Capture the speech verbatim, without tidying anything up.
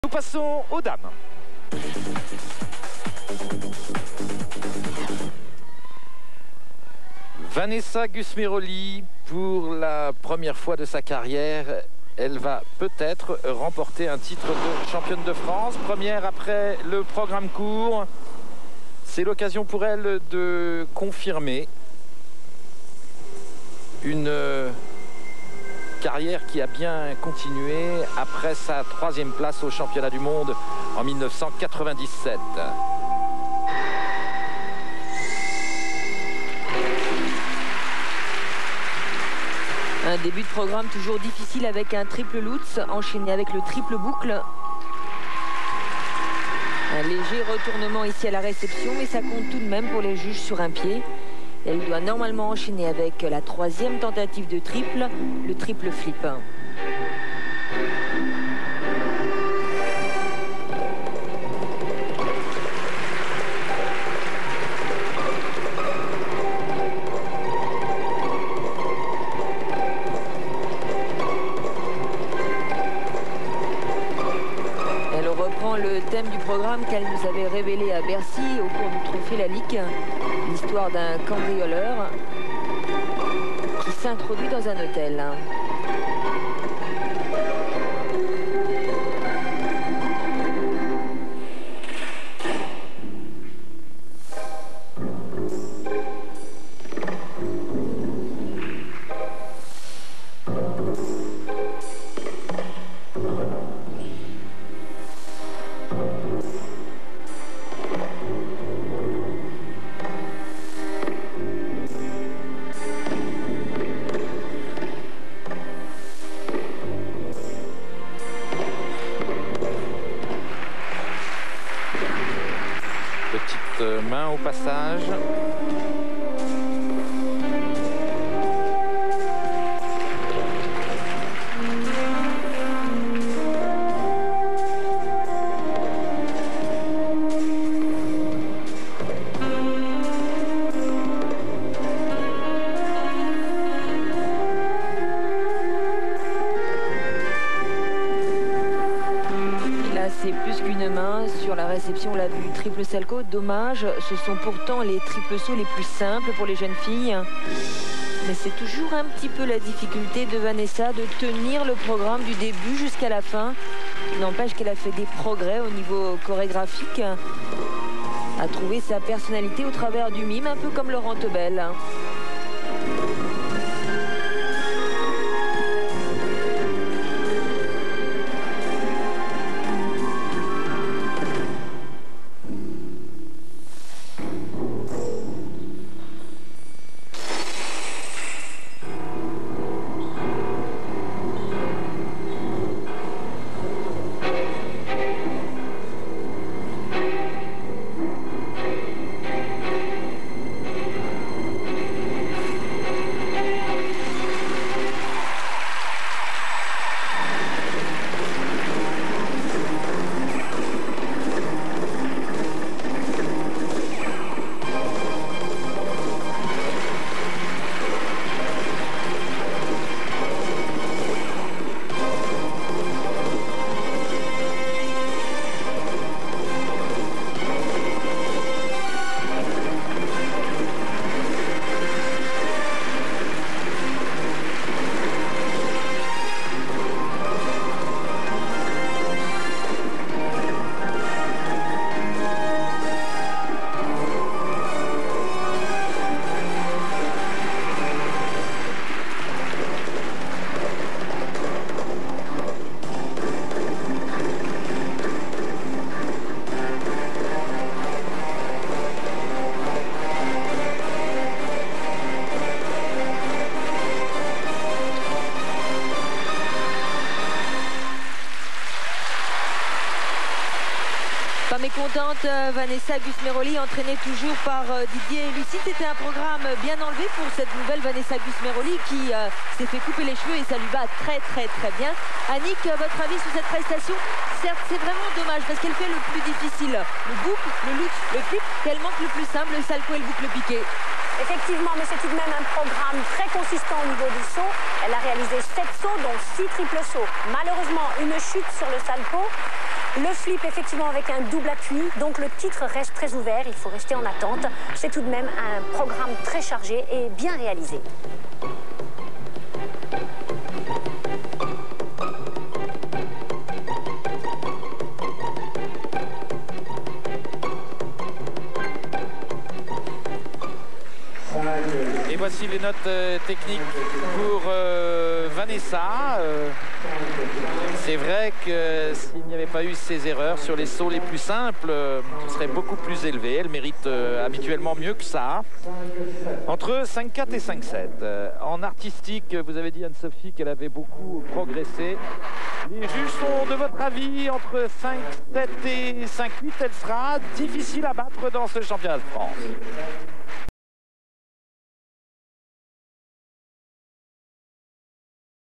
Nous passons aux dames. Vanessa Gusmeroli, pour la première fois de sa carrière, elle va peut-être remporter un titre de championne de France. Première après le programme court. C'est l'occasion pour elle de confirmer une carrière qui a bien continué après sa troisième place au championnat du monde en mille neuf cent quatre-vingt-dix-sept. Un début de programme toujours difficile avec un triple Lutz enchaîné avec le triple boucle. Un léger retournement ici à la réception, mais ça compte tout de même pour les juges sur un pied. Elle doit normalement enchaîner avec la troisième tentative de triple, le triple flip. Le thème du programme qu'elle nous avait révélé à Bercy au cours du trophée Lalique, l'histoire d'un cambrioleur qui s'introduit dans un hôtel. Petite main au passage. C'est plus qu'une main. Sur la réception, on l'a vu, triple salco. Dommage, ce sont pourtant les triples sauts les plus simples pour les jeunes filles. Mais c'est toujours un petit peu la difficulté de Vanessa de tenir le programme du début jusqu'à la fin. N'empêche qu'elle a fait des progrès au niveau chorégraphique, a trouvé sa personnalité au travers du mime, un peu comme Laurent Teubel. Pas mécontente, Vanessa Gusmeroli, entraînée toujours par Didier Lucide. C'était un programme bien enlevé pour cette nouvelle Vanessa Gusmeroli qui euh, s'est fait couper les cheveux et ça lui va très très très bien. Annick, votre avis sur cette prestation? Certes, c'est vraiment dommage parce qu'elle fait le plus difficile, le boucle, le Lutz, le flip, qu'elle manque le plus simple, le salco et le boucle piqué. Effectivement, mais c'est tout de même un programme très consistant au niveau du saut. Elle a réalisé sept sauts, dont six triples sauts. Malheureusement, une chute sur le salco. Le flip, effectivement, avec un double appui. Donc le titre reste très ouvert. Il faut rester en attente. C'est tout de même un programme très chargé et bien réalisé. Et voici les notes euh, techniques pour euh, Vanessa. Euh, c'est vrai que s'il n'y avait pas eu ces erreurs sur les sauts les plus simples, euh, ce serait beaucoup plus élevé. Elle mérite euh, habituellement mieux que ça. Entre cinq quatre et cinq sept. Euh, en artistique, vous avez dit Anne-Sophie qu'elle avait beaucoup progressé. Les juges sont de votre avis entre cinq sept et cinq huit. Elle sera difficile à battre dans ce championnat de France.